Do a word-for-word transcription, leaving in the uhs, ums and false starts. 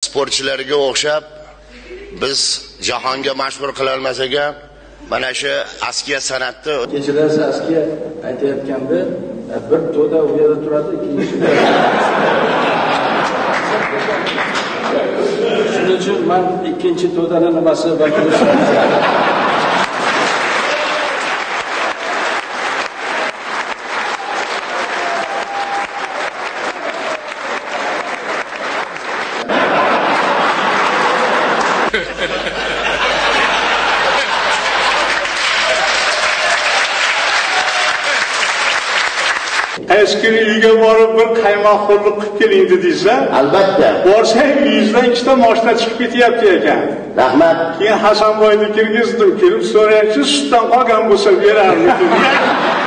sportchilariga o'xshab biz jahonga mashhur qila olmasak ham mana shu askiya san'atni kechirasiz askiya aytayotganda bir to'da u yerda turadi, ikkinchi shuning uchun men ikkinchi to'daning nimasi vakili Eskiri uyga borib bir qaymoqxo'rlik qilib keling dedingizlar. Albatta. Borsak yuzdan ikkita mashina chiqib ketyapti ekan. Rahmat. Keyin Hasanboyni kirgizdim, kelib so'rayapti, sutdan qolgan bo'lsa berarmikin.